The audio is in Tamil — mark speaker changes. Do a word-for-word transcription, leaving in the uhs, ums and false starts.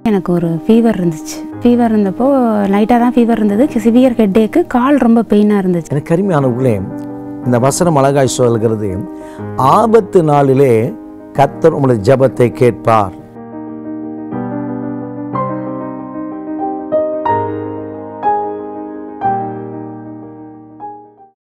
Speaker 1: எனக்கு ஒரு ஃபீவர் இருந்துச்சு. ஃபீவர் இருந்தப்போ லைட்டாக தான் ஃபீவர் இருந்தது. சிவியர் ஹெட்டேக்கு, கால் ரொம்ப பெயினாக இருந்துச்சு.
Speaker 2: எனக்கு கருமையானவர்களே, இந்த வசனம் அழகாய் சொல்கிறது, ஆபத்து நாளிலே கர்த்தர் உங்களுடைய ஜெபத்தை கேட்பார்.